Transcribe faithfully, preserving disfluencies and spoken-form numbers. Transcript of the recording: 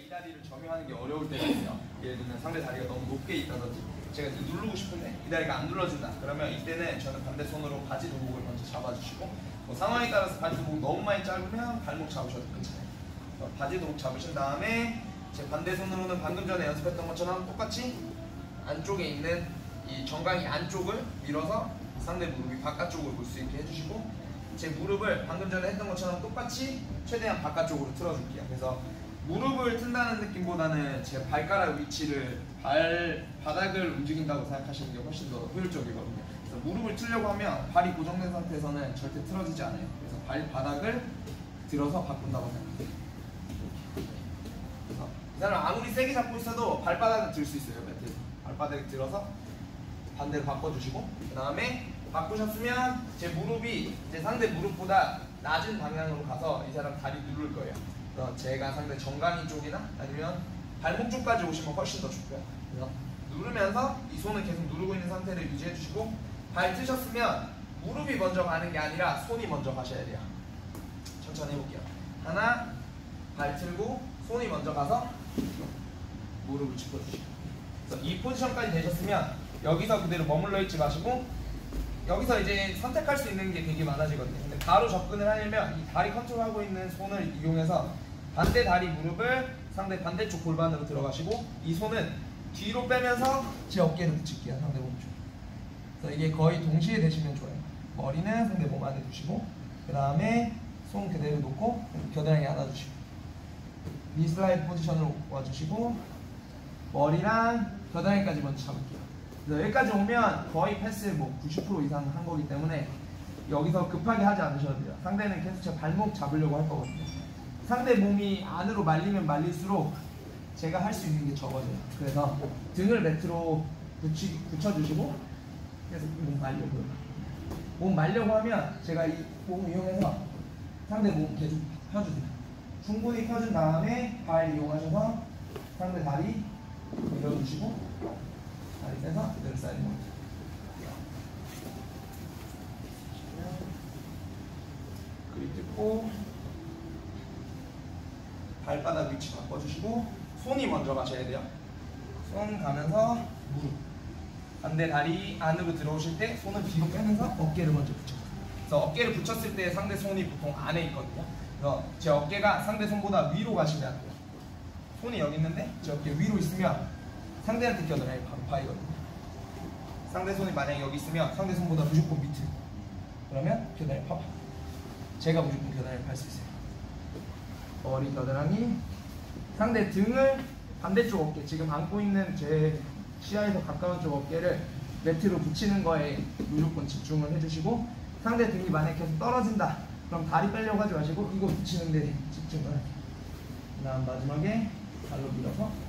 이 다리를 점유하는 게 어려울 때가 있어요. 예를 들면 상대 다리가 너무 높게 있다든지 제가 누르고 싶은데 이 다리가 안 눌러진다. 그러면 이때는 저는 반대 손으로 바지 도복을 먼저 잡아주시고 뭐 상황에 따라서 바지 도복 너무 많이 짧으면 발목 잡으셔도 괜찮아요. 바지 도복 잡으신 다음에 제 반대 손으로는 방금 전에 연습했던 것처럼 똑같이 안쪽에 있는 이 정강이 안쪽을 밀어서 상대 무릎이 바깥쪽으로 볼 수 있게 해주시고 제 무릎을 방금 전에 했던 것처럼 똑같이 최대한 바깥쪽으로 틀어줄게요. 그래서 무릎을 튼다는 느낌보다는 제 발가락 위치를 발, 바닥을 움직인다고 생각하시는 게 훨씬 더 효율적이거든요. 그래서 무릎을 틀려고 하면 발이 고정된 상태에서는 절대 틀어지지 않아요. 그래서 발바닥을 들어서 바꾼다고 생각해요. 그래서 이 사람 아무리 세게 잡고 있어도 발바닥을 들 수 있어요. 매트. 발바닥을 들어서 반대로 바꿔주시고 그 다음에 바꾸셨으면 제 무릎이 제 상대 무릎보다 낮은 방향으로 가서 이 사람 다리 누를 거예요. 그래서 제가 상대 정강이 쪽이나 아니면 발목 쪽까지 오시면 훨씬 더 좋고요. 그래서 누르면서 이 손을 계속 누르고 있는 상태를 유지해 주시고 발 트셨으면 무릎이 먼저 가는 게 아니라 손이 먼저 가셔야 돼요. 천천히 해볼게요. 하나, 발 틀고 손이 먼저 가서 무릎을 짚어주시고 그래서 이 포지션까지 되셨으면 여기서 그대로 머물러 있지 마시고 여기서 이제 선택할 수 있는 게 되게 많아지거든요. 근데 바로 접근을 하려면 이 다리 컨트롤하고 있는 손을 이용해서 반대 다리 무릎을 상대 반대쪽 골반으로 들어가시고 이 손은 뒤로 빼면서 제 어깨를 붙일게요. 상대 몸 쪽. 그래서 이게 거의 동시에 되시면 좋아요. 머리는 상대 몸 안에 두시고 그 다음에 손 그대로 놓고 겨드랑이 안아주시고 니 슬라이드 포지션으로 와주시고 머리랑 겨드랑이까지 먼저 잡을게요. 여기까지 오면 거의 패스 뭐 구십 퍼센트 이상 한 거기 때문에 여기서 급하게 하지 않으셔도 돼요. 상대는 계속 제 발목 잡으려고 할 거거든요. 상대 몸이 안으로 말리면 말릴수록 제가 할 수 있는 게 적어져요. 그래서 등을 매트로 붙이, 붙여주시고 계속 몸 말려고요. 몸 말려고 하면 제가 이 몸 이용해서 상대 몸 계속 펴주세요. 충분히 펴준 다음에 발 이용하셔서 상대 다리 밀어주시고 다리 빼서 그대로 사이드 모드. 그립 뜯고 발바닥 위치 바꿔주시고 손이 먼저 가셔야 돼요. 손 가면서 무릎 반대 다리 안으로 들어오실 때 손을 뒤로 빼면서 어깨를 먼저 붙여요. 그래서 어깨를 붙였을 때 상대 손이 보통 안에 있거든요. 그래서 제 어깨가 상대 손보다 위로 가시면 안 돼요. 손이 여기 있는데 제 어깨 위로 있으면 상대한테 겨드랑이 바로 파이거든요. 상대 손이 만약에 여기 있으면 상대 손보다 무조건 밑으로 그러면 겨드랑이 파파 제가 무조건 겨드랑이 팔 수 있어요. 머리 겨드랑이 상대 등을 반대쪽 어깨 지금 안고 있는 제 시야에서 가까운 쪽 어깨를 매트로 붙이는 거에 무조건 집중을 해주시고 상대 등이 만약에 계속 떨어진다 그럼 다리 빼려고 하지 마시고 이거 붙이는 데 집중을 할게요. 그 다음 마지막에 발로 밀어서